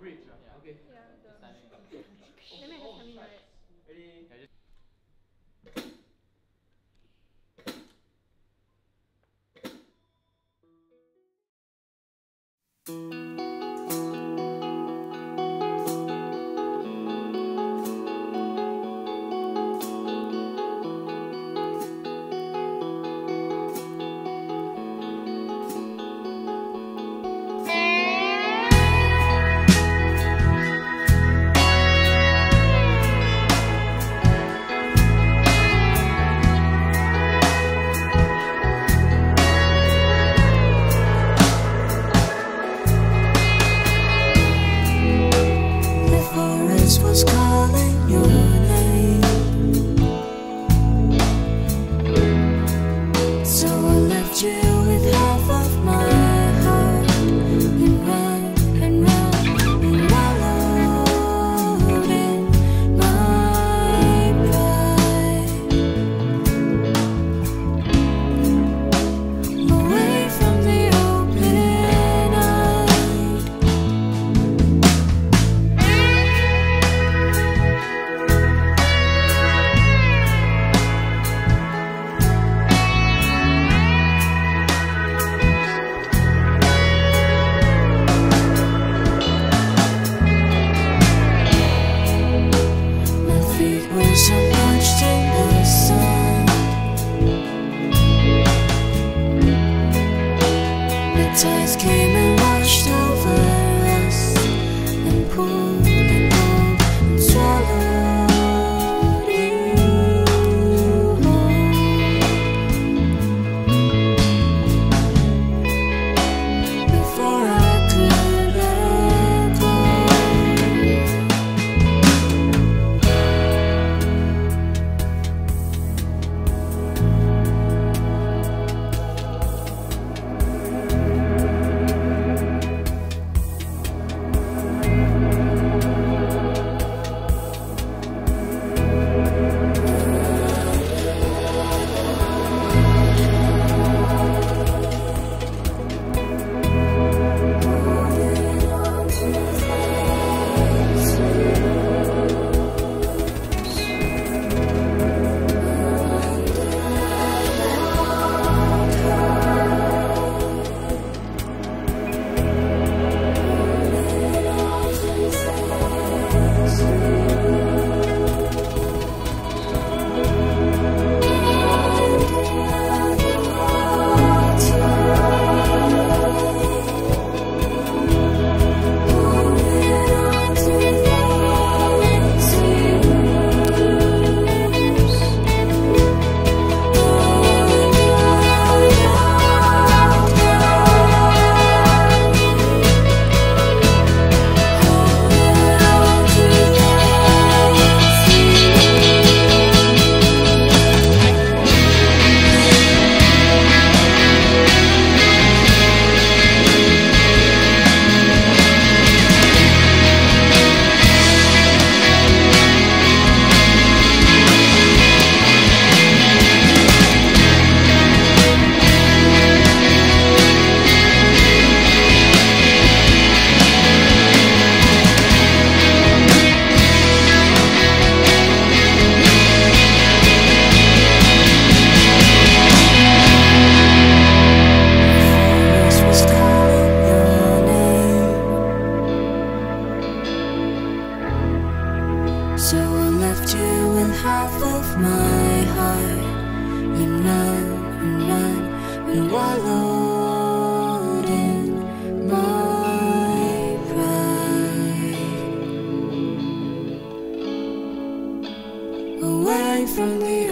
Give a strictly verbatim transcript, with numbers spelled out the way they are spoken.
Yeah. Okay. Yeah, the Timing. Let me have timing, right? Ready? Yeah, just was calling your name, so I left you with half of my heart and ran and ran and wallowed in my pride, away from the open eye. Submerged in the sun, the tides came and washed over us, and pulled and pulled and swallowed you whole. Before I could let go. So I left you with half of my heart, and ran and ran and wallowed in my pride, away from the